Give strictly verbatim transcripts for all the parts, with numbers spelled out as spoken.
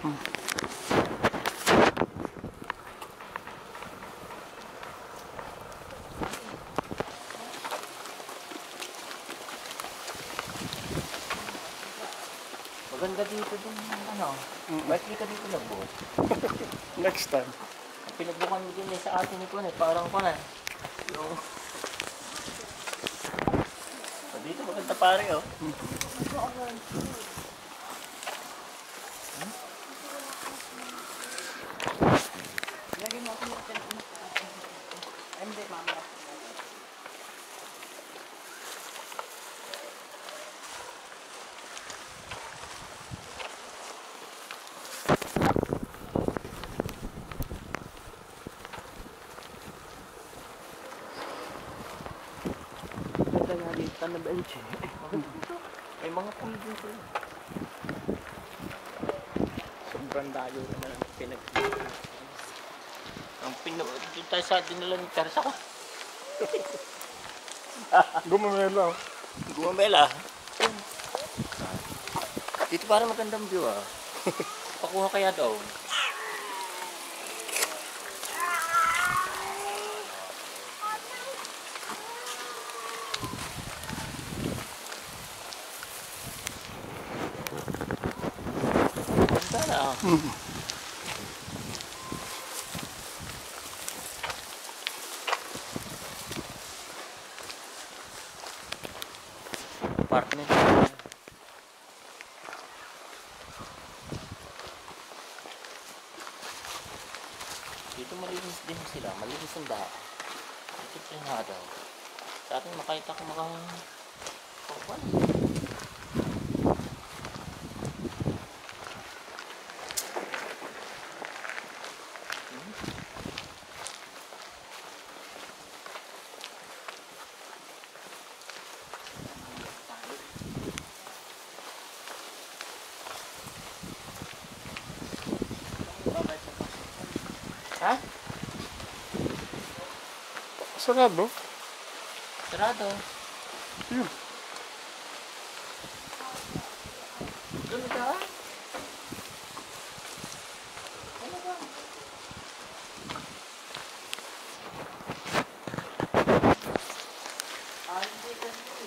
Hmm. Maganda dito din, ano, mm-hmm. Ba't di ka dito nagbuhos? Next time. Pinagbukan mo din eh sa atin ni Kun eh, parang Kun eh. Yung... So, dito maganda pare oh. Hmm? Lagi mo ako yung telepono. Ay, hindi, mama. Na bench eh. May mga pool din sila. Sobrang dayo na lang pinag ang pino doon tayo sa dinala ni Teresa ko. Gumamela. Gumamela. Dito parang magandang view ah. Pakuha kaya daw. Hmm. Partner. Dito malinis din sila, malinis ang daan. Dito yung hada. Sa atin makita ko maka oh, ha? Sarado. Sarado. Yun. Doon ka? Ano ba? Ah, hindi ka hindi.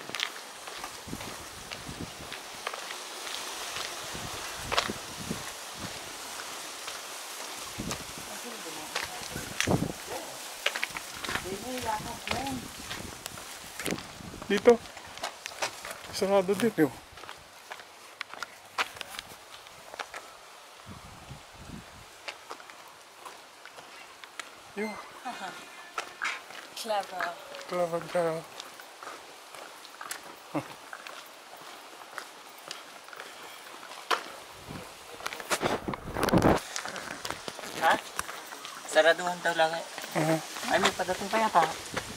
Dito. Sarado din yun. Yun. Clever. Clever girl. Ha? Saraduhan daw lang eh. Uh-huh. Ay, may padating pa yata.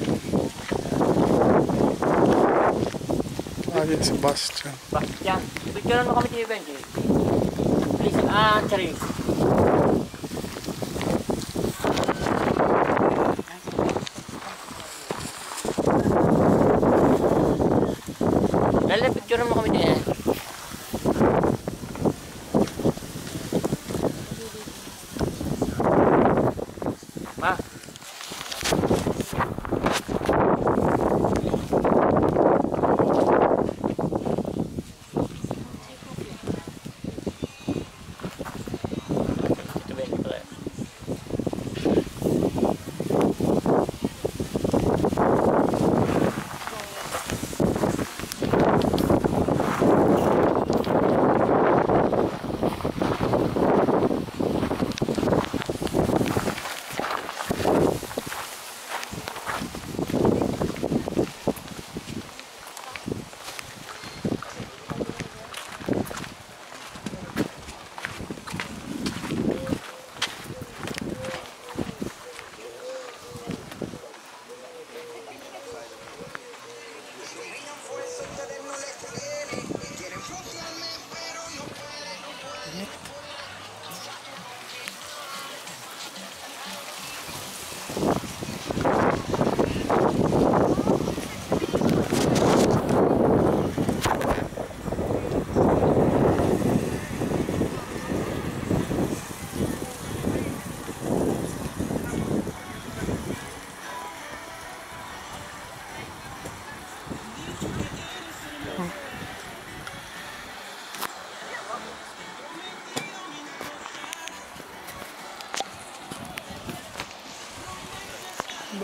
Ah, yan si Bastian. Bastian. Picturean mo kami dito, Benji. Please, ah, Charis. Lala, picturean mo kami dito. Ma.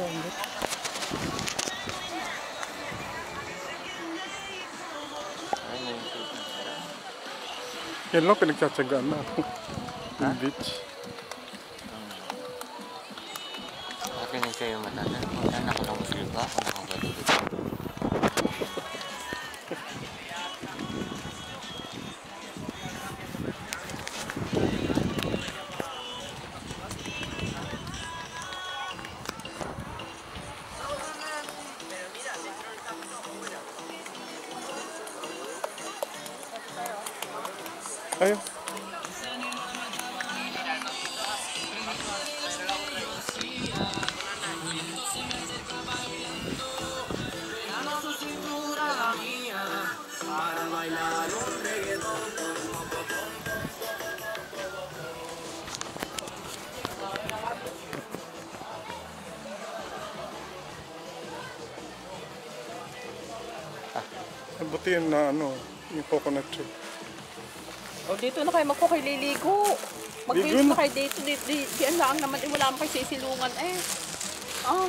Init. Ay, may tubig sila. Yan lang pinagtsatsagaan na ako. Ha? Yung beach. Atin yung sa'yo matanda. Kung saan nakalangusil ka, kung nakagalit. Ayun. Ay, buti yun na ano, yung coconut tree. O dito na kayo magkukaililigo. Ligo Mag-base na. na kayo dito. Di, di, di ang laang naman. Eh, wala naman kayo sisilungan eh. Ah.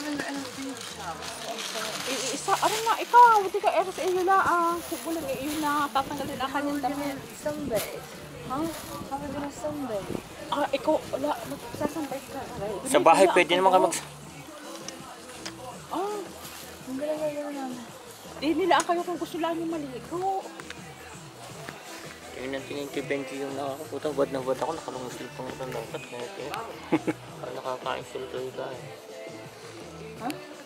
Iisa. Ano nga ikaw? Hindi ka eros iyo na. Ah. Kubulan eh iyo na. Tatanggalin ang kanyang damit. Sunday. Ha? How are we gonna Sunday? Ah, ikaw. Wala. Magsasambay ka. Sa bahay pwede naman ka mag... Ah. Ang gano'n namin. Di nila kayo kung gusto lang yung maligo. Tingnan tingin kay Benji yung nakakaputang. Bad na bad ako. Nakalungusil pang ito dapat. Kaya kaya. Nakakain sila tayo tayo. Ha?